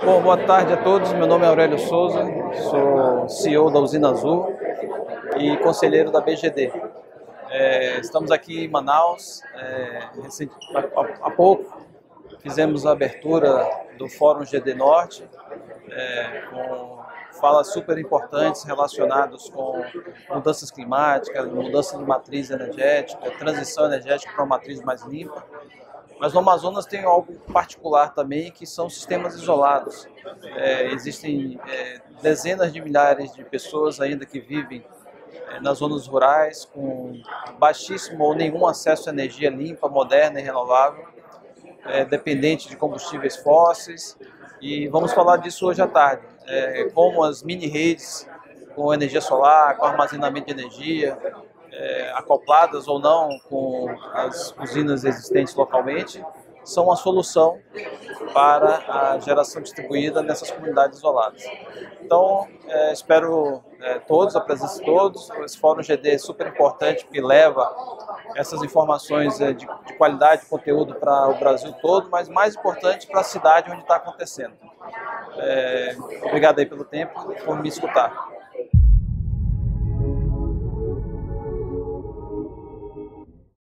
Bom, boa tarde a todos. Meu nome é Aurélio Souza, sou CEO da Usina Azul e conselheiro da BGD. Estamos aqui em Manaus. Há pouco fizemos a abertura do Fórum GD Norte, com falas super importantes relacionadas com mudanças climáticas, mudança de matriz energética, transição energética para uma matriz mais limpa. Mas no Amazonas tem algo particular também, que são sistemas isolados. Existem dezenas de milhares de pessoas ainda que vivem nas zonas rurais, com baixíssimo ou nenhum acesso à energia limpa, moderna e renovável, dependente de combustíveis fósseis. E vamos falar disso hoje à tarde, como as mini-redes com energia solar, com armazenamento de energia, acopladas ou não com as usinas existentes localmente, são uma solução para a geração distribuída nessas comunidades isoladas. Então, espero a presença de todos. Esse Fórum GD é super importante porque leva essas informações de qualidade de conteúdo para o Brasil todo, mas mais importante para a cidade onde está acontecendo. Obrigado aí pelo tempo e por me escutar.